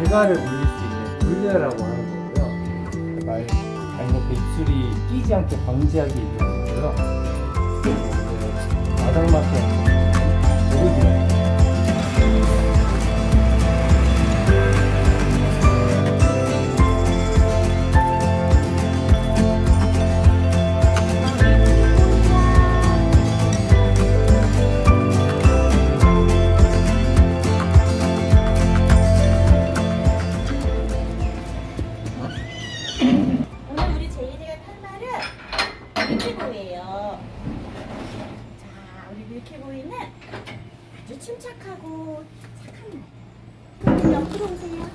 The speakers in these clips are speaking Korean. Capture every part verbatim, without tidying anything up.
발갈을 물릴 수 있는 물려라고 하는 거고요. 말 발목에 입술이 끼지 않게 방지하기 위한 거고요. 마당막히 고르기요. 오늘 우리 제인이가 탈 말은 밀키보이예요. 자, 우리 밀키보이는 아주 침착하고 착한 말. 그럼 옆으로 오세요.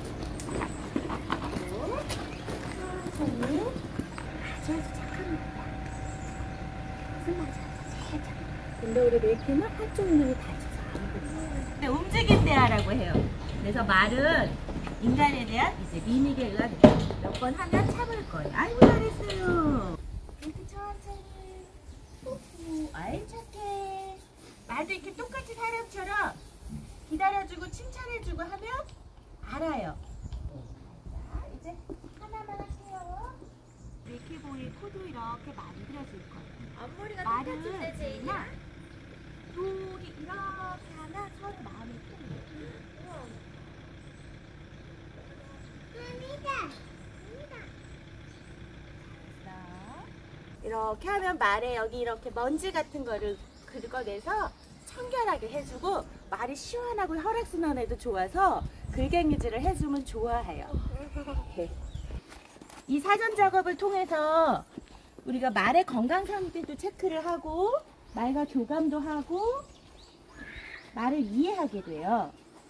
천천히. 아주 아주 착한 말. 무슨 말인지 살짝. 근데 우리 밀키는 한쪽 눈이 다쳐서 안 보여요. 네, 움직임대화라고 해요. 그래서 말은 인간에 대한 이제 미미에 의한 몇 번 하면 참을 거예요. 아이고 잘했어요. 이렇게 천천히. 오호, 아이 착해. 말도 이렇게 똑같이 사람처럼 기다려주고 칭찬해주고 하면 알아요. 자, 이제 하나만 할게요. 밀키보이 코도 이렇게 만들어줄 거예요. 앞머리가 말은 똑같은데 제인이랑? 둘이 이렇게 하면 서로 마음이 통해요. 이렇게 하면 말에 여기 이렇게 먼지 같은 거를 긁어내서 청결하게 해주고 말이 시원하고 혈액순환에도 좋아서 긁갱이질을 해주면 좋아해요. 이 사전 작업을 통해서 우리가 말의 건강 상태도 체크를 하고 말과 교감도 하고 말을 이해하게 돼요.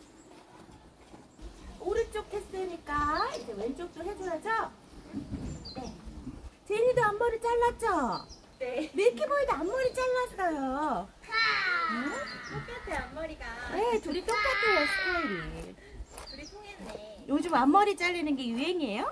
오른쪽 했으니까 이제 왼쪽도 해줘야죠? 네. 제인이도 앞머리 잘랐죠? 네. 밀키보이도 앞머리 잘랐어요. 응? 똑같아 앞머리가. 네, 둘이 똑같아요, 스타일이. 둘이 통했네. 요즘 앞머리 자르는 게 유행이에요?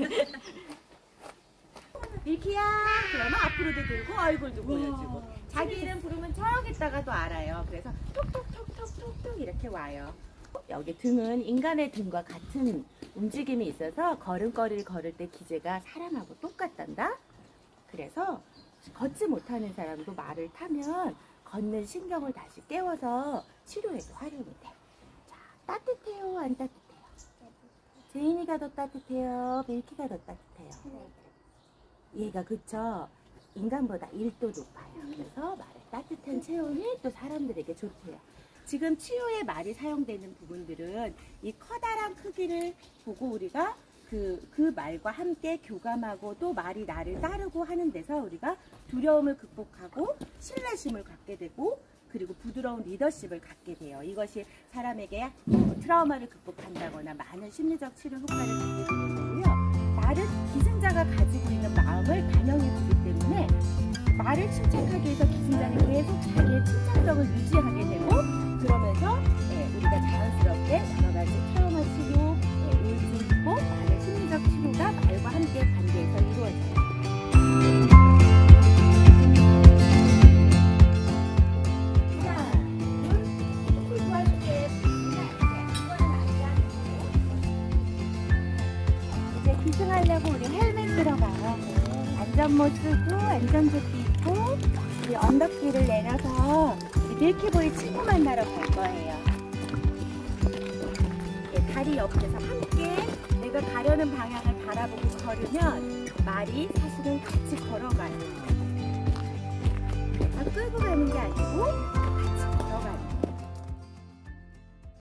밀키야, 그러면 앞으로도 들고 얼굴도 보여주고. 자기 이름 부르면 저기다가도 알아요. 그래서 톡톡톡톡톡톡 이렇게 와요. 여기 등은 인간의 등과 같은 움직임이 있어서 걸음걸이를 걸을 때 기제가 사람하고 똑같단다. 그래서 걷지 못하는 사람도 말을 타면 걷는 신경을 다시 깨워서 치료에도 활용이 돼. 자, 따뜻해요? 안 따뜻해요? 제인이가 더 따뜻해요? 밀키가 더 따뜻해요? 얘가 그쵸? 인간보다 일 도 높아요. 그래서 말을 따뜻한 체온이 또 사람들에게 좋대요. 지금 치유에 말이 사용되는 부분들은 이 커다란 크기를 보고 우리가 그, 그 말과 함께 교감하고 또 말이 나를 따르고 하는 데서 우리가 두려움을 극복하고 신뢰심을 갖게 되고 그리고 부드러운 리더십을 갖게 돼요. 이것이 사람에게 어, 트라우마를 극복한다거나 많은 심리적 치료 효과를 갖게 되는 거고요. 말은 기승자가 가지고 있는 마음을 반영해 주기 때문에 말을 침착하게 해서 기승자는 계속 자기의 침착성을 유지하게 되고 그러면서 네, 우리가 자연스럽게 여러 가지 트라우마 치료, 네, 우울증 극복, 말의 심리적 치료가 말과 함께 관계에서 이루어져요. 하나, 둘, 조금 도와줄게. 이제 기승하려고 우리 헬멧 들어가요. 안전모 쓰고 안전조끼 입고 우리 언덕길을 내려서 밀키보이 친구 만나러 갈 거예요. 네, 다리 옆에서 함께 내가 가려는 방향을 바라보고 걸으면 말이 사실은 같이 걸어가요. 다 끌고 가는 게 아니고